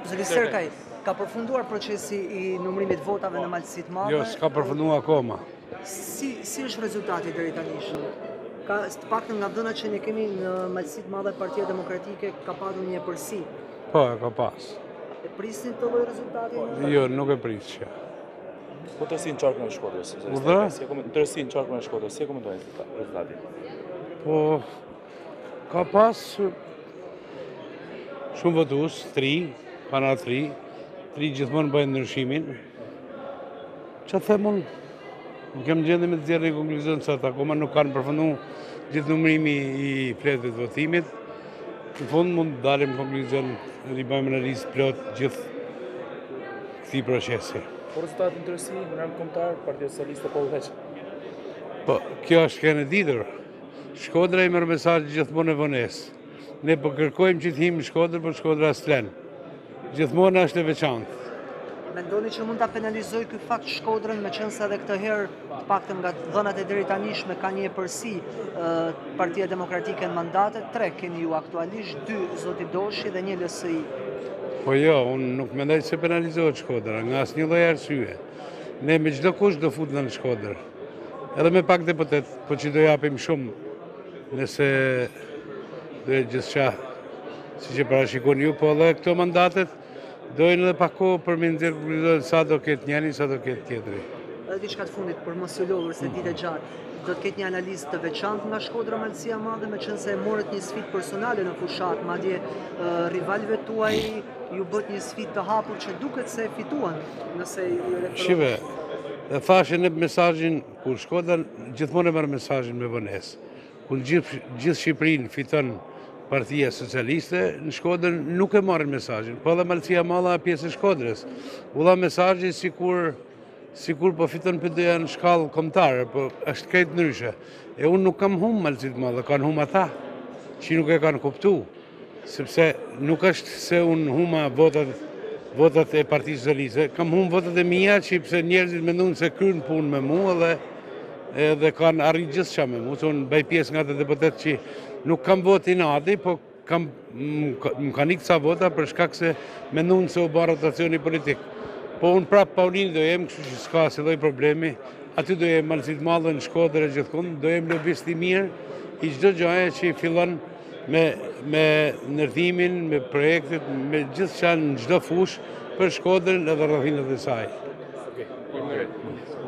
Zoti Sterkaj, ka përfunduar procesi I numërimit votave në Malësinë të Madhe? Jo, s'ka përfunduar akoma. Si është rezultati deri tani? Ka të paktën nga dhënat që ne kemi në Malësinë të Madhe, Partia Demokratike ka patur një epërsi. Po, e ka pas. E prisni të lloj rezultati? Jo, nuk e prisja. Po të si në qarkën e Shkodrës? Tërësi në qarkën e Shkodrës, si e komentojnë rezultatin? Po, ka pas shumë votues, 3, pana 3 gjithmonë bëjnë ndryshimin. Që them unë, nuk kem gjendje me të nxjerr një konkluzion se ata akoma nuk kanë përfunduar gjithë numërimi I fletit votimit. Në fund mund të dalim konkluzion, I bëjmë analizë plot gjithë këtij procesi. Po rezultatin në tërësi, në ramë kombëtar, Partia Socialiste po udhëheq. Po, kjo është kënë e ditur. Shkodra I merr mesazh gjithmonë e vonesë. Ne po kërkojmë që të him në Shkodër, por Shkodra s'len. Gjithmonë është e veçantë. Mendoni që mund ta penalizoj ky fakt Shkodrën, meqense edhe këtë herë të paktën nga dhënat e deri tanishme ka një epërsi Partia Demokratike në mandate, 3 keni ju aktualisht, 2 zoti Doshi dhe 1 LSI. Po jo, unë nuk mendoj se penalizohet Shkodra, nga asnjë lloj arsye. Ne me çdo kush do futna në Shkodër. Edhe me pak deputet, po që do japim shumë, nëse do e gjithçka siç e parashikoni ju, po edhe këto mandatet dojnë edhe pak kohë për me nxjerr konkluzion sa do ketë njëri, sa do ketë tjetri. Edhe diçka të fundit për mos u lodhur se ditë gjatë. Do të ketë një analizë të veçantë nga Shkodra Malësia Madhe, meqense e morët një sfidë personale në fushat, madje rivalëve tuaj ju bët një sfidë të hapur që duket se fituan nëse I referohet. Shive, e thashë në mesazhin kur Shkodra gjithmonë e merr mesazhin me vonesë. Kur gjithë Shqipërinë fiton Partia Socialiste, në Shkodër nuk e marrin mesazhin, po edhe Malësia Madhe pjesë e Shkodrës. U dha mesazhi sikur po fiton PD-ja në shkallë kombëtare, po është krejt ndryshe. E unë nuk kam humbë Malësinë të Madhe, kanë humbë ata që nuk e kanë kuptuar, sepse nuk është se unë humba votat e Partisë Socialiste, kam humbë votat e mia që pse njerëzit mendojnë se kryejnë punë me mua edhe kanë arrit gjithçka me mua. Unë bëj pjesë nga të deputetë që nuk kam votë inati, po më kanë ikë ca vota për shkak se mendojnë se u bë rotacioni politik. Po unë prapë Paulin do jem, kështu që s'ka asnjë lloj problemi. Aty do jem Malësinë të Madhe, në Shkodër e gjithkund, do jem lobist I mirë I çdo gjaje që fillon me ndërtimin, me projektet, me gjithçka në çdo fushë për Shkodrën edhe rrethinat e saj.